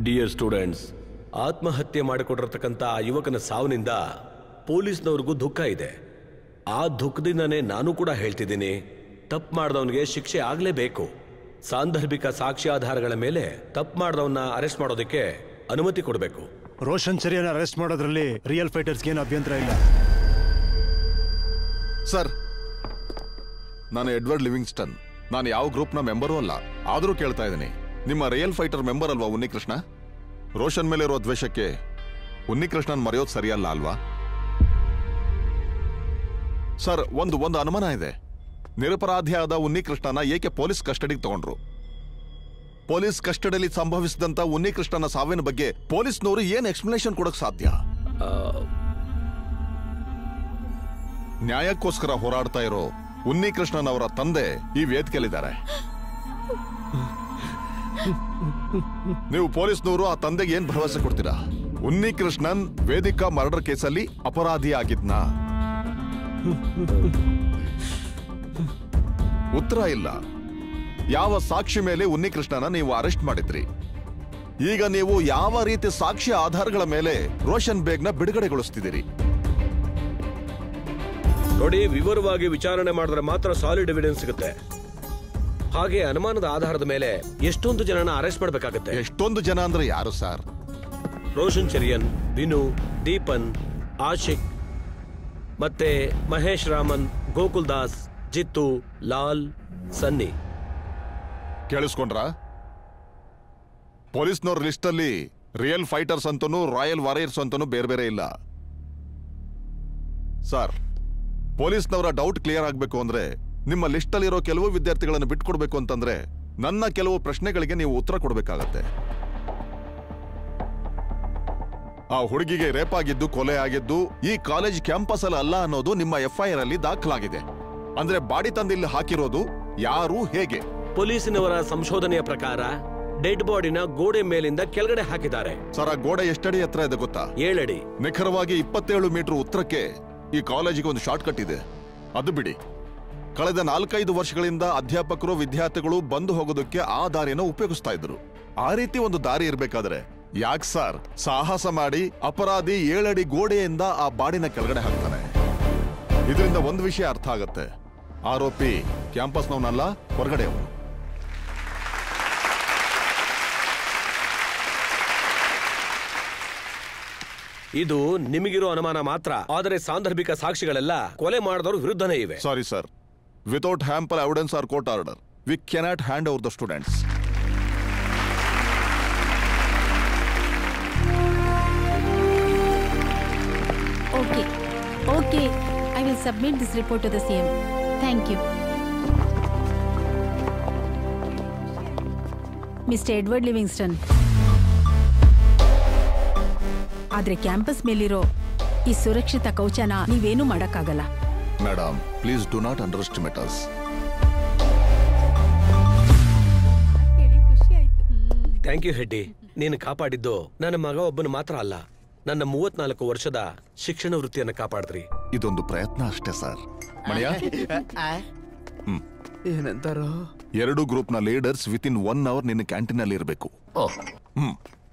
Dear students, ಆತ್ಮಹತ್ಯೆ ಮಾಡಿಕೊಂಡಿರತಕ್ಕಂಥ ಆ ಯುವಕನ ಸಾವಿನಿಂದ ಪೊಲೀಸ್ನವ್ರಿಗೂ ದುಃಖ ಇದೆ. ಆ ದುಃಖದಿಂದನೇ ನಾನು ಕೂಡ ಹೇಳ್ತಿದ್ದೀನಿ, ತಪ್ಪು ಮಾಡಿದವನಿಗೆ ಶಿಕ್ಷೆ ಆಗಲೇಬೇಕು. ಸಾಂದರ್ಭಿಕ ಸಾಕ್ಷ್ಯಾಧಾರಗಳ ಮೇಲೆ ತಪ್ಪು ಮಾಡಿದವನ್ನ ಅರೆಸ್ಟ್ ಮಾಡೋದಕ್ಕೆ ಅನುಮತಿ ಕೊಡಬೇಕು. ರೋಷನ್ ಚರಿಯನ್ನ ಅರೆಸ್ಟ್ ಮಾಡೋದ್ರಲ್ಲಿ ರಿಯಲ್ ಫೈಟರ್ಸ್ಗೆ ಏನು ಅಭ್ಯಂತರ ಇಲ್ಲ. ಸರ್, ನಾನು ಎಡ್ವರ್ಡ್ ಲಿವಿಂಗ್ಸ್ಟನ್. ನಾನು ಯಾವ ಗ್ರೂಪ್ನ ಮೆಂಬರೂ ಅಲ್ಲ. ಆದರೂ ಕೇಳ್ತಾ ಇದ್ದೀನಿ, ನಿಮ್ಮ ರಿಯಲ್ ಫೈಟರ್ ಮೆಂಬರ್ ಅಲ್ವಾ ಉನ್ನಿಕೃಷ್ಣ? ರೋಷನ್ ಮೇಲೆ ಇರೋ ದ್ವೇಷಕ್ಕೆ ಉನ್ನಿಕೃಷ್ಣನ್ ಮರೆಯೋದು ಸರಿಯಲ್ಲ ಅಲ್ವಾ? ಸರ್, ಒಂದು ಅನುಮಾನ ಇದೆ. ನಿರಪರಾಧಿಯಾದ ಉನ್ನಿಕೃಷ್ಣನ ಏಕೆ ಪೊಲೀಸ್ ಕಸ್ಟಡಿಗೆ ತಗೊಂಡ್ರು? ಪೊಲೀಸ್ ಕಸ್ಟಡಿಯಲ್ಲಿ ಸಂಭವಿಸಿದಂತ ಉನ್ನಿಕೃಷ್ಣನ ಸಾವಿನ ಬಗ್ಗೆ ಪೊಲೀಸ್ನವರು ಏನ್ ಎಕ್ಸ್ಪ್ಲನೇಷನ್ ಕೊಡಕ್ ಸಾಧ್ಯ? ನ್ಯಾಯಕ್ಕೋಸ್ಕರ ಹೋರಾಡ್ತಾ ಇರೋ ಉನ್ನಿಕೃಷ್ಣನ್ ಅವರ ತಂದೆ ಈ ವೇದಿಕೆಯಲ್ಲಿದ್ದಾರೆ. ನೀವು ಪೊಲೀಸ್ನವರು ಆ ತಂದೆಗೆ ಏನ್ ಭರವಸೆ ಕೊಡ್ತೀರಾ? ಉನ್ನಿಕೃಷ್ಣನ್ ವೇದಿಕಾ ಮರ್ಡರ್ ಕೇಸಲ್ಲಿ ಅಪರಾಧಿ ಆಗಿದ್ನಾ? ಉತ್ತರ ಇಲ್ಲ. ಯಾವ ಸಾಕ್ಷಿ ಮೇಲೆ ಉನ್ನಿಕೃಷ್ಣನ ನೀವು ಅರೆಸ್ಟ್ ಮಾಡಿದ್ರಿ? ಈಗ ನೀವು ಯಾವ ರೀತಿ ಸಾಕ್ಷಿ ಆಧಾರಗಳ ಮೇಲೆ ರೋಷನ್ ಬೇಗ್ನ ಬಿಡುಗಡೆಗೊಳಿಸ್ತಿದ್ದೀರಿ? ನೋಡಿ, ವಿವರವಾಗಿ ವಿಚಾರಣೆ ಮಾಡಿದ್ರೆ ಮಾತ್ರ ಸಾಲಿಡ್ ಎವಿಡೆನ್ಸ್ ಸಿಗುತ್ತೆ. ಹಾಗೆ ಅನುಮಾನದ ಆಧಾರದ ಮೇಲೆ ಎಷ್ಟೊಂದು ಜನನ ಅರೆಸ್ಟ್ ಮಾಡಬೇಕಾಗುತ್ತೆ. ಎಷ್ಟೊಂದು ಜನ ಅಂದ್ರೆ ಯಾರು ಸರ್? ರೋಷನ್ ಚರಿಯನ್, ವಿನು, ದೀಪನ್, ಆಶಿಕ್, ಮತ್ತೆ ಮಹೇಶ್ ರಾಮನ್, ಗೋಕುಲ್ ದಾಸ್, ಜಿತ್ತು, ಲಾಲ್, ಸನ್ನಿ. ಕೇಳಿಸ್ಕೊಂಡ್ರ? ಪೊಲೀಸ್ನವ್ರ ಲಿಸ್ಟ್ ಅಲ್ಲಿ ರಿಯಲ್ ಫೈಟರ್ಸ್ ಅಂತನೂ ರಾಯಲ್ ವಾರಿಯರ್ಸ್ ಅಂತನೂ ಬೇರೆ ಬೇರೆ ಇಲ್ಲ. ಸರ್, ಪೊಲೀಸ್ನವರ ಡೌಟ್ ಕ್ಲಿಯರ್ ಆಗಬೇಕು ಅಂದ್ರೆ ನಿಮ್ಮ ಲಿಸ್ಟ್ ಅಲ್ಲಿರೋ ಕೆಲವು ವಿದ್ಯಾರ್ಥಿಗಳನ್ನು ಬಿಟ್ಕೊಡ್ಬೇಕು ಅಂತಂದ್ರೆ ನನ್ನ ಕೆಲವು ಪ್ರಶ್ನೆಗಳಿಗೆ ನೀವು ಉತ್ತರ ಕೊಡಬೇಕಾಗತ್ತೆ. ಆ ಹುಡುಗಿಗೆ ರೇಪ್ ಆಗಿದ್ದು, ಕೊಲೆ ಆಗಿದ್ದು ಈ ಕಾಲೇಜ್ ಕ್ಯಾಂಪಸ್ ಅಲ್ಲಿ ಅಲ್ಲ ಅನ್ನೋದು ನಿಮ್ಮ FIR ಅಲ್ಲಿ ದಾಖಲಾಗಿದೆ. ಅಂದ್ರೆ ಬಾಡಿ ತಂದಿಲ್ಲಿ ಹಾಕಿರೋದು ಯಾರು, ಹೇಗೆ? ಪೊಲೀಸಿನವರ ಸಂಶೋಧನೆಯ ಪ್ರಕಾರ ಡೆಡ್ ಬಾಡಿನ ಗೋಡೆ ಮೇಲಿಂದ ಕೆಳಗಡೆ ಹಾಕಿದ್ದಾರೆ. ಸರ್, ಆ ಗೋಡೆ ಎಷ್ಟಡಿ ಎತ್ತರ ಇದೆ ಗೊತ್ತಾ? 7 ಅಡಿ. ನಿಖರವಾಗಿ 27 ಮೀಟರ್ ಉತ್ತರಕ್ಕೆ ಈ ಕಾಲೇಜಿಗೆ ಒಂದು ಶಾರ್ಟ್ ಕಟ್ ಇದೆ. ಅದು ಬಿಡಿ, ಕಳೆದ 4-5 ವರ್ಷಗಳಿಂದ ಅಧ್ಯಾಪಕರು, ವಿದ್ಯಾರ್ಥಿಗಳು ಬಂದು ಹೋಗೋದಕ್ಕೆ ಆ ದಾರಿಯನ್ನು ಉಪಯೋಗಿಸ್ತಾ ಇದ್ರು. ಆ ರೀತಿ ಒಂದು ದಾರಿ ಇರ್ಬೇಕಾದ್ರೆ ಯಾಕೆ ಸರ್ ಸಾಹಸ ಮಾಡಿ ಅಪರಾಧಿ 7 ಅಡಿ ಗೋಡೆಯಿಂದ ಆ ಬಾಡಿನ ಕೆಳಗಡೆ ಹಾಕ್ತಾನೆ? ಇದರಿಂದ ಒಂದು ವಿಷಯ ಅರ್ಥ ಆಗತ್ತೆ, ಆರೋಪಿ ಕ್ಯಾಂಪಸ್ನವನಲ್ಲ, ಹೊರಗಡೆ ಅವನು. ಇದು ನಿಮಗಿರೋ ಅನುಮಾನ ಮಾತ್ರ. ಆದರೆ ಸಾಂದರ್ಭಿಕ ಸಾಕ್ಷಿಗಳೆಲ್ಲ ಕೊಲೆ ಮಾಡಿದವರು ವಿರುದ್ಧನೇ ಇವೆ. Sorry sir, without ample evidence or court order we cannot hand over the students. Okay, I will submit this report to the CM. Thank you. Mr. Edward Livingston. ಆದ್ರೆ ಕ್ಯಾಂಪಸ್ ಮೇಲಿರೋ ಈ ಸುರಕ್ಷಿತ ಕವಚನ ನೀವೇನು ಮಾಡಕ್ಕಾಗಲ್ಲ. Madam, please do not underestimate us. Thank you ಹೆಡ್ಡಿ. ನೀನು ಕಾಪಾಡಿದ್ದು ನನ್ನ ಮಗ ಒಬ್ಬನು ಮಾತ್ರ ಅಲ್ಲ, ನನ್ನ 34 ವರ್ಷದ ಶಿಕ್ಷಣ ವೃತ್ತಿಯನ್ನು ಕಾಪಾಡಿದ್ರಿ. ಇದೊಂದು ಪ್ರಯತ್ನ ಅಷ್ಟೇ ಸರ್. ಮಣಿಯ ಏನಂತಾರೋ? 2 ಗ್ರೂಪ್ ನ ಲೀಡರ್ಸ್ ವಿತ್ ಇನ್ 1 ಅವರ್ ನಿನ್ನ ಕ್ಯಾಂಟೀನ್ ಅಲ್ಲಿ ಇರಬೇಕು.